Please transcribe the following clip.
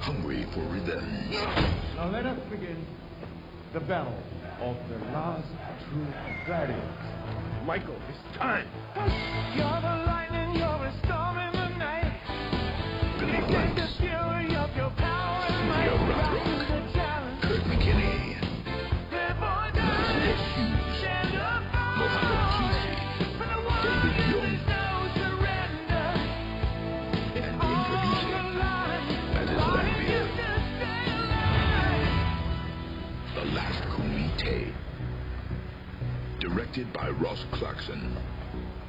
hungry for revenge. Now let us begin the battle of the last true gladiators. Michael, it's time. You're the lightning, you're a storm in the night. Take the fury of your power and might. Rothrock, Kurt Mckinney, Hues, David Yeung, and introducing as his Landwehr, The Last Kumite, directed by Ross Clarkson.